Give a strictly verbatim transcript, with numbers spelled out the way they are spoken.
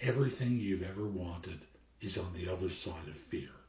Everything you've ever wanted is on the other side of fear.